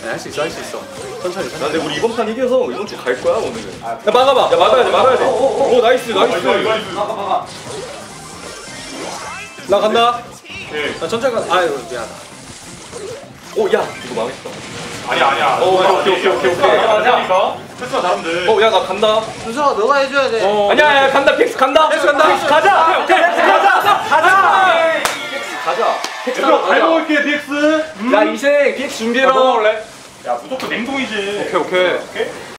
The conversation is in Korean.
할 수 있어, 할 수 있어. 천천히, 나 천천히. 근데 우리 이번 판 이겨서 이번 주 갈 거야 오늘은. 야, 막아봐. 야 막아야 돼 막아야 돼. 오 나이스 나이스. 막아. 나 간다. 오케이. 나 천천히 가. 아유, 미안하다. 오 야 이거 망했다. 아니야. 오케이. 맞아. 패스가 다른데. 야 나 간다. 준서가 너가 해줘야 돼. 아니야 간다 픽스 간다. 픽스 간다. 픽스 가자. 오케이, 픽스 가자. 가자. 얘들아 잘 먹을게 BX. 야, 이생 BX 준비해라. 야 무조건 냉동이지. 오케이. 오케이?